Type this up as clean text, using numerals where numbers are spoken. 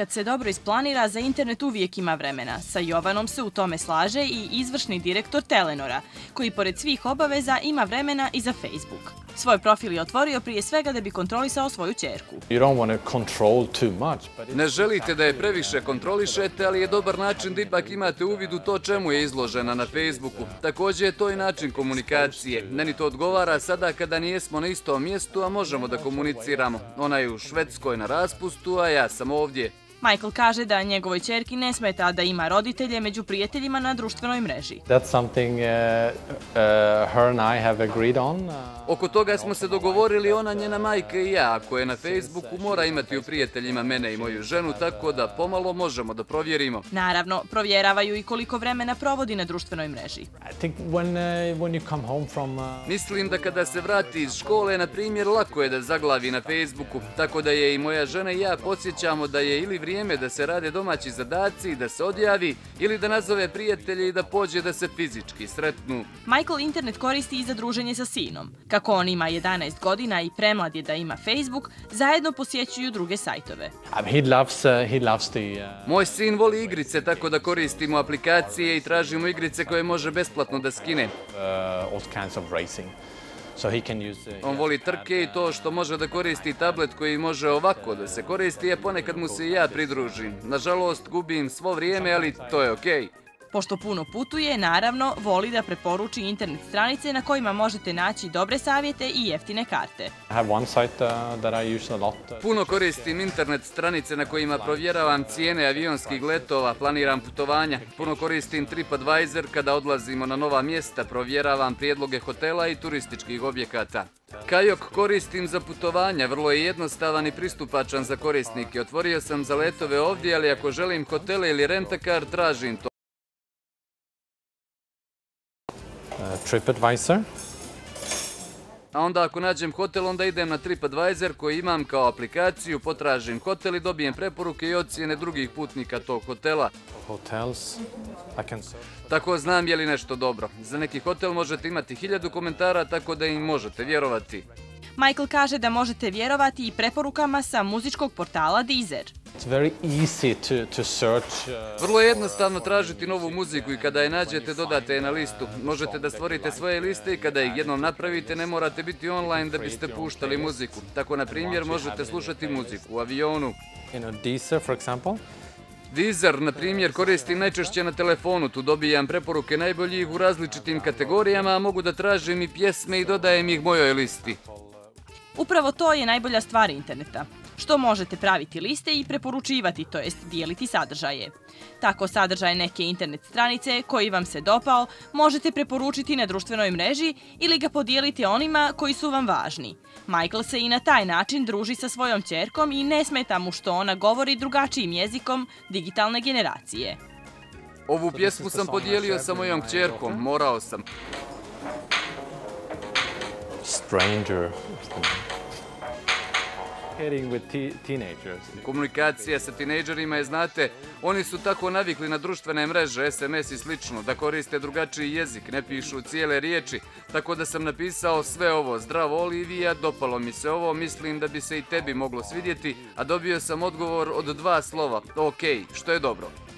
kad se dobro isplanira, za internet uvijek ima vremena. Sa Jovanom se u tome slaže i izvršni direktor Telenora, koji pored svih obaveza ima vremena i za Facebook. Svoj profil je otvorio prije svega da bi kontrolisao svoju ćerku. Ne želite da je previše kontrolišete, ali je dobar način da ipak imate uvid u to čemu je izložena na Facebooku. Također je to i način komunikacije. Meni to odgovara sada kada nijesmo na istom mjestu, a možemo da komuniciramo. Ona je u Švedskoj na raspustu, a ja sam ovdje. Michael kaže da njegovoj ćerki ne smeta da ima roditelje među prijateljima na društvenoj mreži. Oko toga smo se dogovorili, ona, njena majka i ja. Ako je na Facebooku, mora imati u prijateljima mene i moju ženu, tako da pomalo možemo da provjerimo. Naravno, provjeravaju i koliko vremena provodi na društvenoj mreži. Mislim da kada se vrati iz škole, na primjer, lako je da zaglavi na Facebooku, tako da je i moja žena i ja podsjećamo da je ili vrijeme da se rade domaći zadaci, da se odjavi, ili da nazove prijatelje i da pođe da se fizički sretnu. Michael internet koristi i za druženje sa sinom. Kako on ima 11 godina i premlad je da ima Facebook, zajedno posjećuju druge sajtove. Moj sin voli igrice, tako da koristimo aplikacije i tražimo igrice koje može besplatno da skine. On voli trke i to što može da koristi tablet koji može ovako da se koristi, a ponekad mu se i ja pridružim. Nažalost, gubim svo vrijeme, ali to je okej. Pošto puno putuje, naravno, voli da preporuči internet stranice na kojima možete naći dobre savjete i jeftine karte. Puno koristim internet stranice na kojima provjeravam cijene avionskih letova, planiram putovanja. Puno koristim TripAdvisor kada odlazimo na nova mjesta, provjeravam prijedloge hotela i turističkih objekata. Kajok koristim za putovanja, vrlo je jednostavan i pristupačan za korisnike. Otvorio sam za letove ovdje, ali ako želim hotele ili rentakar, tražim to. TripAdvisor. A onda ako nađem hotel, onda idem na TripAdvisor koji imam kao aplikaciju, potražim hotel i dobijem preporuke i ocjene drugih putnika tog hotela. Tako znam je li nešto dobro. Za neki hotel možete imati 1000 komentara, tako da im možete vjerovati. Michael kaže da možete vjerovati i preporukama sa muzičkog portala Deezer. Vrlo je jednostavno tražiti novu muziku i kada je nađete dodate je na listu. Možete da stvorite svoje liste i kada ih jednom napravite ne morate biti online da biste puštali muziku. Tako na primjer možete slušati muziku u avionu. Deezer, na primjer, koristim najčešće na telefonu. Tu dobijam preporuke najboljih u različitim kategorijama, a mogu da tražim i pjesme i dodajem ih mojoj listi. Upravo to je najbolja stvar interneta. Što možete praviti liste i preporučivati, to jest dijeliti sadržaje. Tako sadržaj neke internet stranice koji vam se dopao možete preporučiti na društvenoj mreži ili ga podijeliti onima koji su vam važni. Michael se i na taj način druži sa svojom ćerkom i ne smeta mu što ona govori drugačijim jezikom digitalne generacije. Ovu pjesmu sam podijelio sa mojom kćerkom, morao sam. Stranger. Komunikacija sa tinejdžerima je, znate, oni su tako navikli na društvene mreže, SMS i slično, da koriste drugačiji jezik, ne pišu cijele riječi, tako da sam napisao sve ovo. Zdravo Olivija, dopalo mi se ovo, mislim da bi se i tebi moglo svidjeti, a dobio sam odgovor od 2 slova, okej, što je dobro.